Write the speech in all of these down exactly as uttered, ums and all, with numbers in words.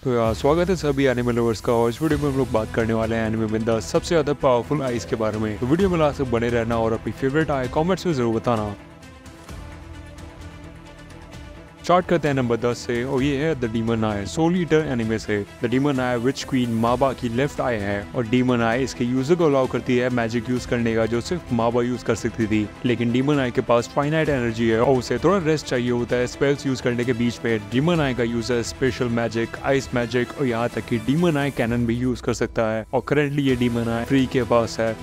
तो यार स्वागत है सभी एनिमे लवर्स का। और इस वीडियो में हम लोग बात करने वाले हैं एनिमे में द सबसे ज़्यादा पावरफुल आइस के बारे में। तो वीडियो में लास्ट तक बने रहना और अपनी फेवरेट आई कमेंट्स में जरूर बताना। स्टार्ट करते हैं नंबर दस से और ये है the demon eye, soul eater anime से। The demon eye which queen Maba की लेफ्ट आई है और डीमन आई इसके यूजर को अलाउ करती है मैजिक यूज करने का जो सिर्फ माबा यूज कर सकती थी। लेकिन डीमन आई के पास फाइनाइट एनर्जी है और उसे थोड़ा रेस्ट चाहिए होता है स्पेल्स यूज करने के बीच में। डीमन आई का user special magic, ice magic और यहाँ तक कि डीमन आई कैनन भी यूज कर सकता है और करंटली ये डीमन आई फ्री के पास है।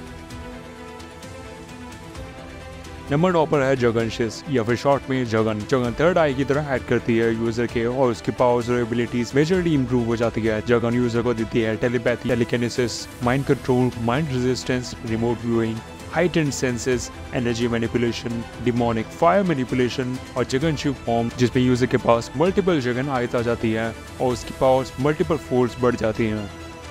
नंबर नौ पर है जगनशिस या फिर शॉर्ट में जगन। जगन थर्ड आई की तरह ऐड करती है यूजर के और उसकी पावर्स और एबिलिटीज मेजरली इंप्रूव हो जाती है। जगन यूजर को देती है telepathy, telekinesis, mind control, mind resistance, remote viewing, heightened senses, energy manipulation, demonic fire manipulation और जगन शिव फॉर्म जिसमें यूजर के पास मल्टीपल जगन आयत आ जाती है और उसकी पावर्स मल्टीपल फोर्स बढ़ जाती हैं।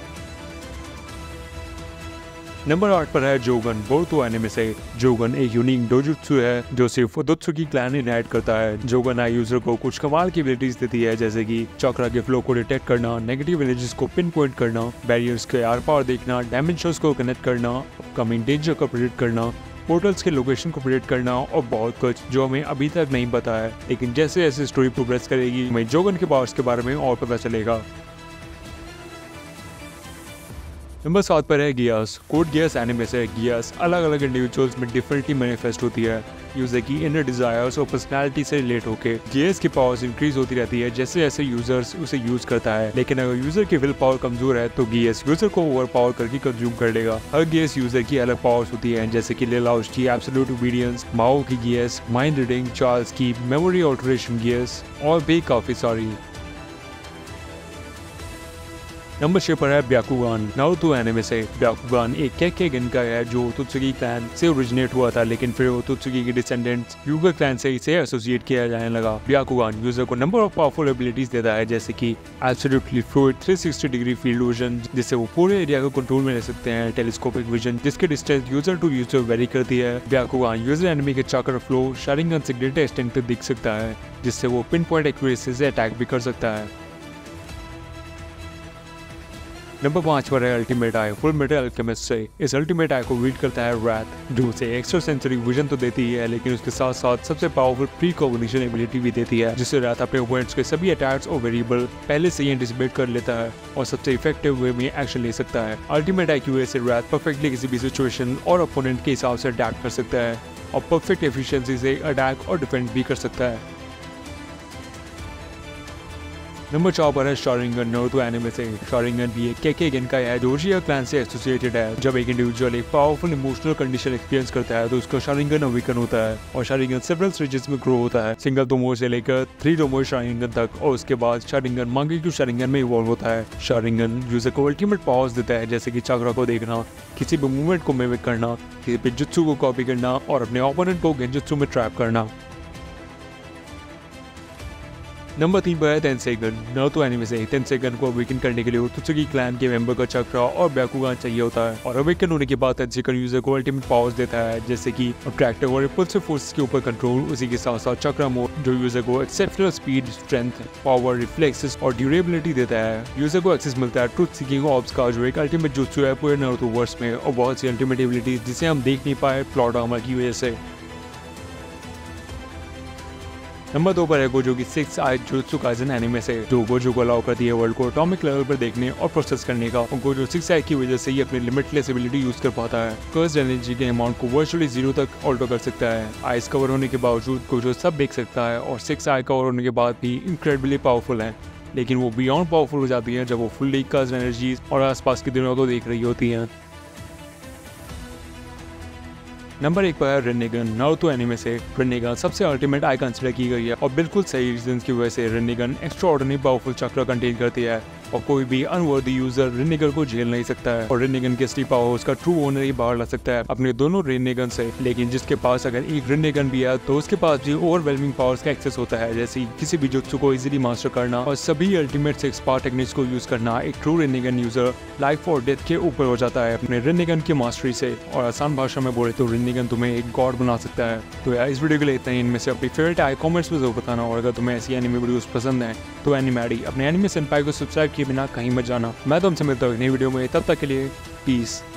नंबर आठ पर है जोगन, बोरुतो एनिमे से। जोगन एक यूनिक डोजुत्सु है जो सिर्फ ओतोत्सुकी क्लैन ही ऐड करता है। जोगन आई यूजर को कुछ कमाल की एबिलिटीज देती है जैसे कि चक्रा के फ्लो को डिटेक्ट करना, नेगेटिव एनर्जीज को पिन पॉइंट करना, बैरियर्स के आर पार देखना, डायमेंशंस को कनेक्ट करना, अपकमिंग डेंजर को प्रेडिक्ट करना, पोर्टल्स के लोकेशन को प्रेडिक्ट करना और बहुत कुछ जो हमें अभी तक नहीं पता है। लेकिन जैसे जैसे स्टोरी प्रोग्रेस करेगी हमें जोगन के पावर्स के बारे में और पता चलेगा। नंबर सात पर है गियास, कोड गियास एनिमे से। गियास अलग अलग इंडिविजुअल्स में डिफरेंटली मैनिफेस्ट होती है यूजर की इनर डिजायर्स और पर्सनालिटी से रिलेट होकर। गियास की पावर्स इंक्रीज होती रहती है जैसे जैसे यूजर्स उसे यूज करता है। लेकिन अगर यूजर की विल पावर कमजोर है तो गियास यूजर को ओवर पावर करके कंज्यूम कर लेगा। हर गियास यूजर की अलग पावर्स होती है जैसे कि लेलाउस की एब्सोल्यूट ओबीडियंस, माओ की गियास, माइंड रीडिंग, चार्ल्स की मेमोरी ऑल्टरेशन गियास और भी काफी सारी। नंबर छह पर है ब्याकुगान, नारुतो एनिमे से। ब्याकुगान एक केकेगन का है जो ओतोत्सुकी क्लैन से ओरिजिनेट हुआ था लेकिन फिर ओतोत्सुकी के डिसेंडेंट्स यूगा क्लैन से इसे एसोसिएट किया जाने लगा। ब्याकुगान यूजर को नंबर ऑफ पावरफुल एबिलिटीज देता है जैसे कि absolutely fluid three sixty degree field vision जिससे वो पूरे एरिया को कंट्रोल में रह सकते हैं, टेलीस्कोपिक विजन जिसकी distance user to user vary करती है। ब्याकुगान यूजर एनिमी के चक्र फ्लो शारिंगन से ग्रेटर एक्सटेंट तक दिख सकता है जिससे वो पिन पॉइंट एक्यूरेसी से अटैक भी कर सकता है। नंबर पाँच पर है ultimate eye, full metal alchemist से। इस अल्टीमेट आई को वीड करता है रैथ जो उसे एक्स्ट्रा सेंसरी विजन तो देती है लेकिन उसके साथ साथ सबसे पावरफुल प्री कॉग्निशन एबिलिटी भी देती है जिससे रैथ अपने ओपोनेंट्स के सभी अटैक्स और वेरिएबल पहले से ही एंटिसिपेट कर लेता है और सबसे इफेक्टिव वे में एक्शन ले सकता है। अल्टीमेट आई की वजह से रैथ परफेक्टली किसी भी सिचुएशन और ओपोनेंट के हिसाब से अटैक कर सकता है और परफेक्ट एफिशिएंसी से अटैक और डिफेंड भी कर सकता है। नंबर चार पर है शारिंगन, नारुतो एनिमे से। शारिंगन भी एक केकेगन का है जो उशिया क्लैन से एसोसिएटेड है। जब एक इंडिविजुअल एक पावरफुल इमोशनल कंडीशन एक्सपीरियंस करता है तो उसका शारिंगन अवेकन होता है और शारिंगन सेवरल स्टेजेस में ग्रो होता है, सिंगल तोमोर से लेकर थ्री तोमोर शारिंगन तक, और उसके बाद शारिंगन मांगेक्यू शारिंगन में इवॉल्व होता है। शारिंगन यूजर को अल्टीमेट पावर्स देता है जैसे कि चक्रा को देखना, किसी भी मूवमेंट को मिमिक करना, किसी भी जुत्सु को कॉपी करना और अपने ओपोनेंट को गेंजुत्सु में ट्रैप करना। नंबर तीन पर है तेंसेगन, नारुतो एनिमे से। तेंसेगन को अवेकन करने के लिए ओतोत्सुकी क्लैन के मेंबर का चक्रा और ब्याकुगान चाहिए होता है और अवेकन होने के बाद तेंसेगन यूजर को अल्टीमेट पावर्स देता है जैसे कि अट्रैक्टिव और रिपल्सिव फोर्सेस के ऊपर कंट्रोल। उसी के साथ साथ चक्रा मोड जो यूजर को exceptional speed, strength, power, reflexes और ड्यूरेबिलिटी देता है। यूजर को एक्सेस मिलता है ट्रुथ सीकिंग ऑब्स का जो एक अल्टीमेट जुत्सु है पूरे नारुतो वर्स में और बहुत सी अल्टीमेट एबिलिटीज जिसे हम देख नहीं पाए प्लॉट आर्मर की वजह से। नंबर दो पर है गोजो की six eye jujutsu kaisen anime से जो गोजो को अलाउ करती है वर्ल्ड को एटॉमिक लेवल पर देखने और प्रोसेस करने का और गोजो सिक्स आई की वजह से ही अपनी लिमिटलेस एबिलिटी यूज कर पाता है। कर्स्ड एनर्जी के अमाउंट को वर्चुअली जीरो तक ऑल्टर कर सकता है। आइस कवर होने के बावजूद गोजो सब देख सकता है और सिक्स आई कवर होने के बाद भी इनक्रेडिबली पावरफुल है, लेकिन वो बियॉन्ड पावरफुल हो जाती है जब वो फुल्ली कर्स्ड एनर्जीज और आसपास की दुनिया को देख रही होती है। नंबर एक पर है रेनेगन, नारुतो एनिमे से। रेनेगन सबसे अल्टीमेट आई कंसिडर की गई है और बिल्कुल सही रीजन की वजह से रेनेगन एक्स्ट्राऑर्डिनरी पावरफुल चक्र कंटेन करती है और कोई भी अनवर्दी यूजर रेनेगन को झेल नहीं सकता है और रेनेगन के असली पावर उसका ट्रू ओनर ही बाहर ला सकता है अपने दोनों रेनेगन से। लेकिन जिसके पास अगर एक रेनेगन भी है तो उसके पास भी ओवरवेलमिंग पावर्स का एक्सेस होता है जैसे किसी भी जुत्सु को इजीली मास्टर करना और सभी अल्टीमेट सिक्स पावर टेक्निक्स को यूज करना। एक ट्रू रेनेगन यूजर लाइफ और डेथ के ऊपर हो जाता है अपने रेनेगन की मास्टरी से और आसान भाषा में बोले तो रेनेगन तुम्हें एक गॉड बना सकता है। तो यार इस वीडियो के लिए इतना ही। इनमें से अपनी फेवरेट आई कमेंट्स में जरूर बताना और अगर तुम्हें ऐसी एनिमे वीडियोस पसंद है तो एनिमेडी अपने एनिमे सेंपाई को सब्सक्राइब किए बिना कहीं मत जाना। मैं तुमसे मिलता हूँ नई वीडियो में, तब तक के लिए पीस।